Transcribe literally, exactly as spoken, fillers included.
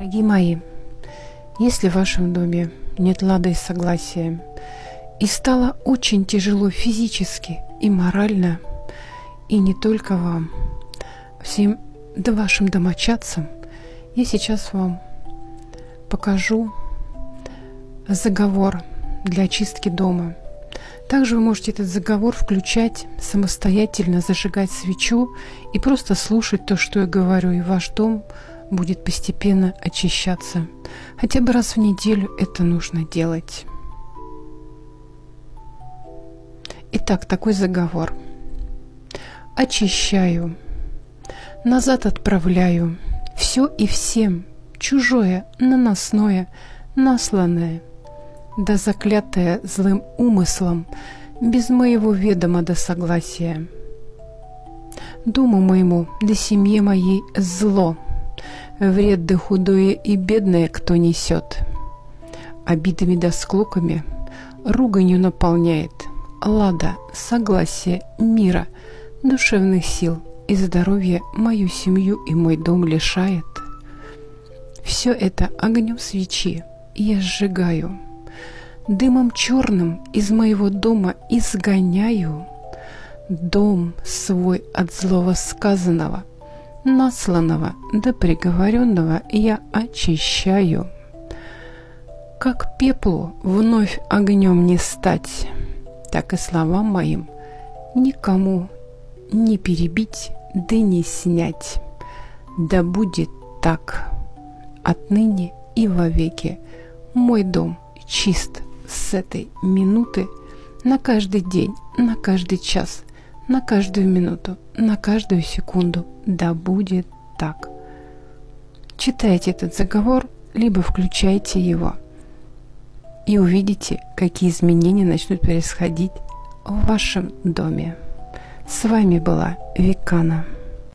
Дорогие мои, если в вашем доме нет лада и согласия, и стало очень тяжело физически и морально, и не только вам, всем да вашим домочадцам, я сейчас вам покажу заговор для очистки дома. Также вы можете этот заговор включать самостоятельно, зажигать свечу и просто слушать то, что я говорю, и ваш дом будет постепенно очищаться. Хотя бы раз в неделю это нужно делать. Итак, такой заговор. Очищаю, назад отправляю все и всем чужое, наносное, насланное, да заклятое злым умыслом, без моего ведома да согласия. Дому моему да семье моей зло, вред да худое и бедное кто несет, обидами да склоками, руганью наполняет, лада, согласия, мира, душевных сил и здоровья мою семью и мой дом лишает. Все это огнем свечи я сжигаю, дымом черным из моего дома изгоняю, дом свой от злого сказанного, насланного да приговоренного я очищаю. Как пеплу вновь огнем не стать, так и словам моим никому не перебить, да не снять. Да будет так отныне и вовеки. Мой дом чист с этой минуты на каждый день, на каждый час, на каждую минуту, на каждую секунду. Да будет так. Читайте этот заговор, либо включайте его, и увидите, какие изменения начнут происходить в вашем доме. С вами была Викана.